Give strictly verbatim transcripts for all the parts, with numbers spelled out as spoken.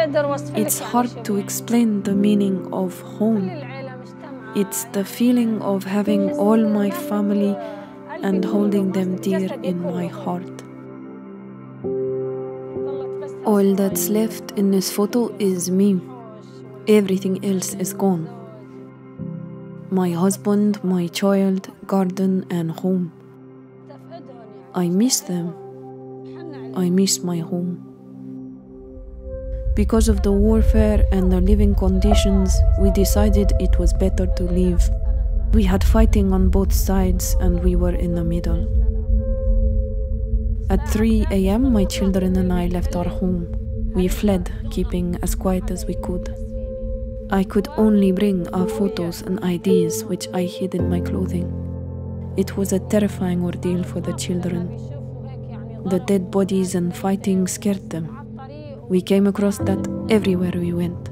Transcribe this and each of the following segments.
It's hard to explain the meaning of home. It's the feeling of having all my family and holding them dear in my heart. All that's left in this photo is me. Everything else is gone. My husband, my child, garden and home. I miss them. I miss my home. Because of the warfare and the living conditions, we decided it was better to leave. We had fighting on both sides and we were in the middle. At three A M, my children and I left our home. We fled, keeping as quiet as we could. I could only bring our photos and I Ds, which I hid in my clothing. It was a terrifying ordeal for the children. The dead bodies and fighting scared them. We came across that everywhere we went.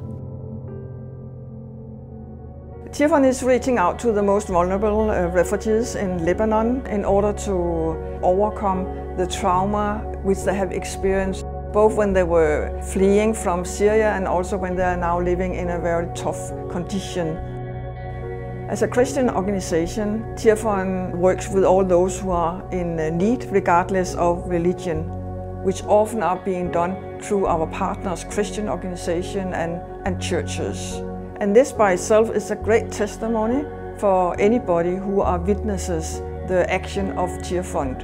Tearfund is reaching out to the most vulnerable uh, refugees in Lebanon in order to overcome the trauma which they have experienced, both when they were fleeing from Syria and also when they are now living in a very tough condition. As a Christian organization, Tearfund works with all those who are in need regardless of religion, which often are being done through our partners, Christian organization and, and churches. And this by itself is a great testimony for anybody who are witnesses the action of Tearfund.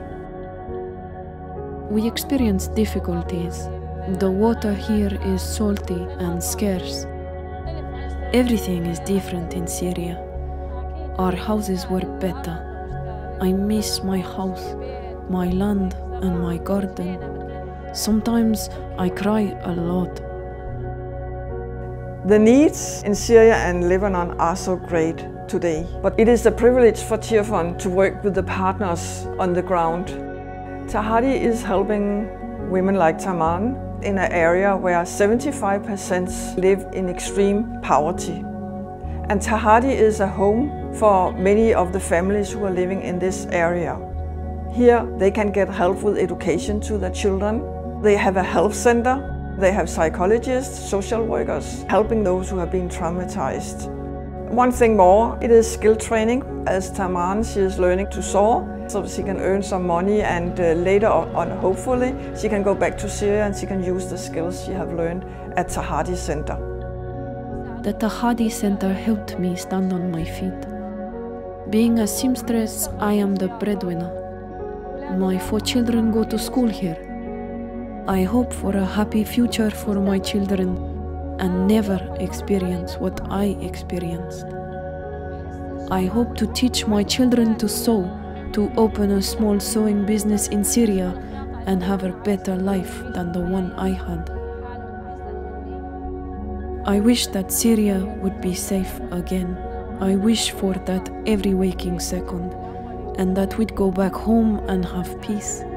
We experienced difficulties. The water here is salty and scarce. Everything is different in Syria. Our houses were better. I miss my house, my land and my garden. Sometimes I cry a lot. The needs in Syria and Lebanon are so great today, but it is a privilege for Tearfund to work with the partners on the ground. Tahadi is helping women like Tamams in an area where seventy-five percent live in extreme poverty. And Tahadi is a home for many of the families who are living in this area. Here they can get help with education to their children. They have a health center. They have psychologists, social workers, helping those who have been traumatized. One thing more, it is skill training. As Tamams, she is learning to sew, so she can earn some money and uh, later on, hopefully, she can go back to Syria and she can use the skills she have learned at Tahadi Center. The Tahadi Center helped me stand on my feet. Being a seamstress, I am the breadwinner. My four children go to school here. I hope for a happy future for my children and never experience what I experienced. I hope to teach my children to sew, to open a small sewing business in Syria and have a better life than the one I had. I wish that Syria would be safe again. I wish for that every waking second, and that we'd go back home and have peace.